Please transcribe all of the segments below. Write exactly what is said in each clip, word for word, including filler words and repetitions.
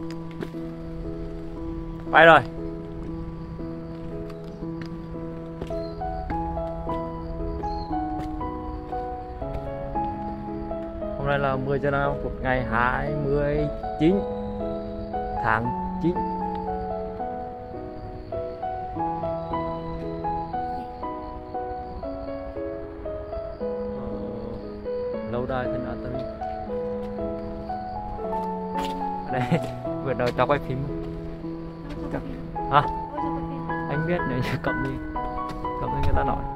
Bay rồi. Hôm nay là mười giờ nào của ngày hai mươi chín tháng chín. Ờ, lâu đài Thanh Atari. Đây, vừa đầu cho quay phim. Hả? Anh biết nếu như cộng đi, cộng đi người ta nói.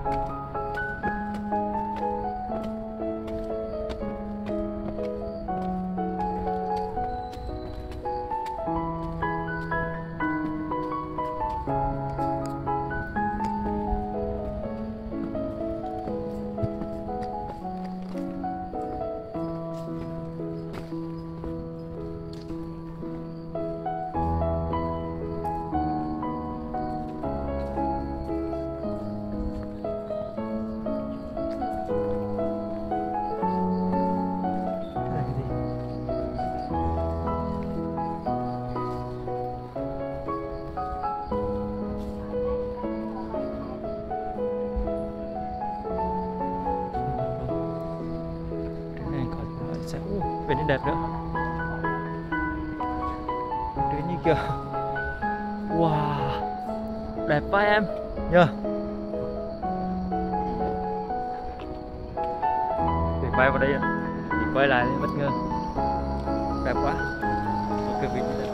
Bên đây đẹp nữa. Thứ như kia. Wow, đẹp quá em nhờ. Để bay vào đây thì quay lại bất ngờ. Đẹp quá. Cực kỳ đẹp.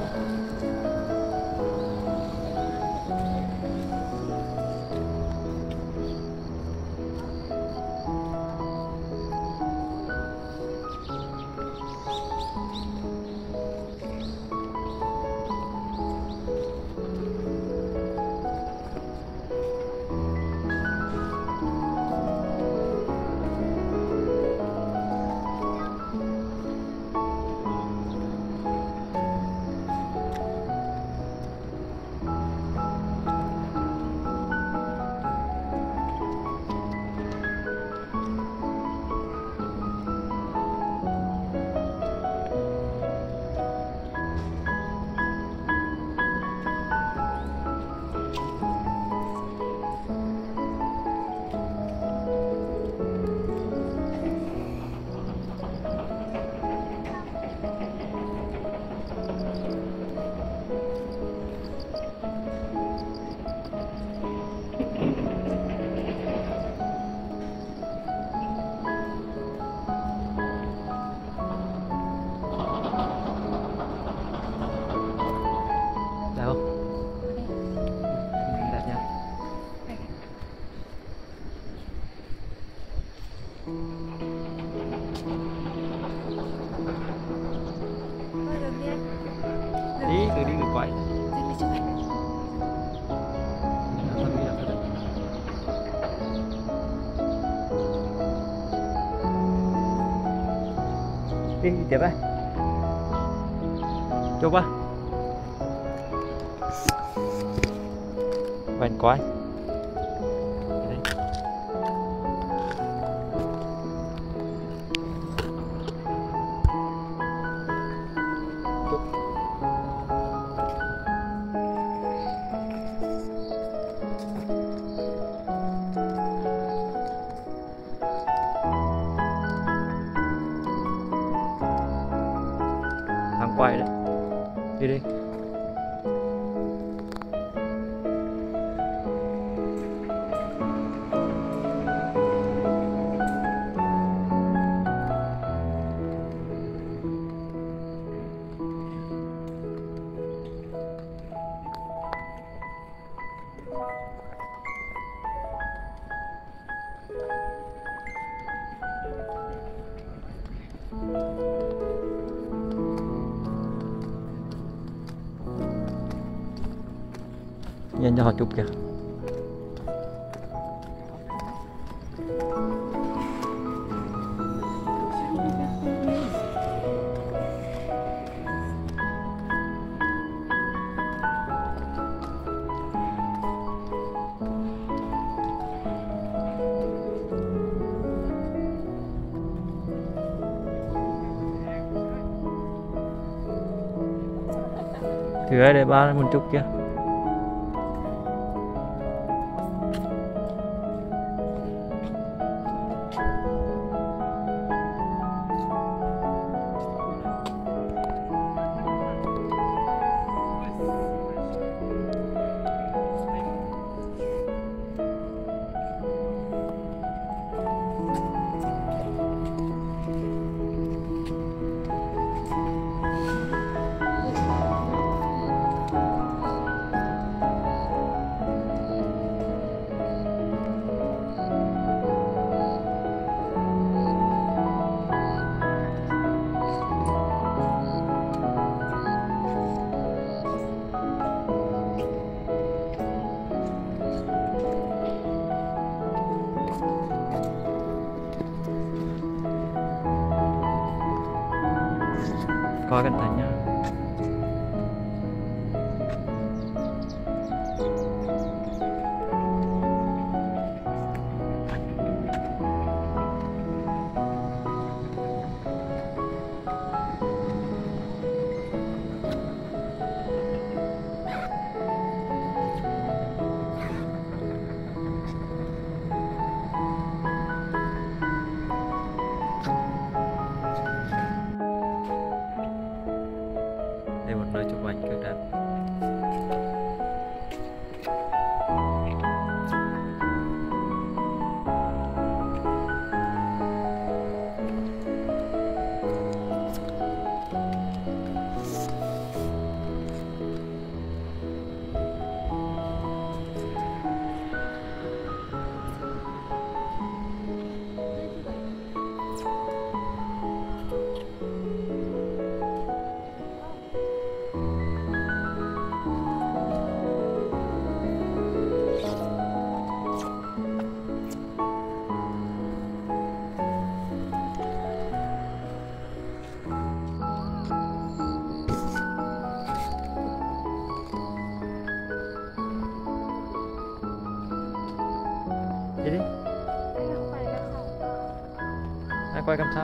Đi, từ đi người quay. Đi tiếp đây. Chụp á. Vành quay. Thằng quay đấy. Đi đi. Nhìn cho họ chụp kìa. Thừa để ba một chút kia. Coi cẩn thận nha. Đây một nơi chụp ảnh cực đẹp. Đi đi. Ai quay cầm sao?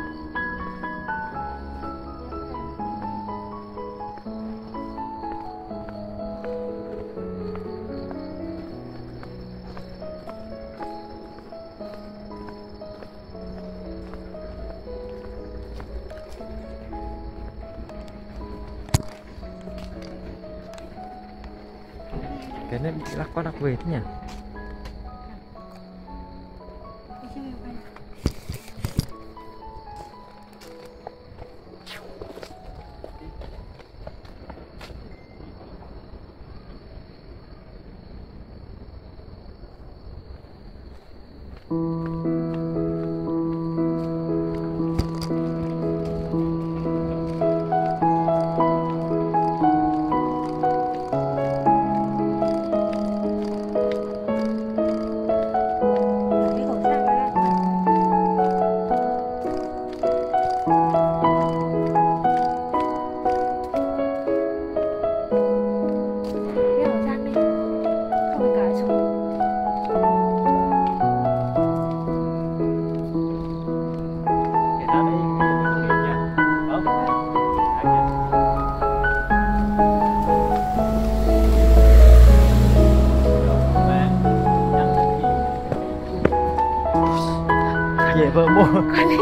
Cái này bị lắc qua lắc về thế nhỉ? Về vợ mua.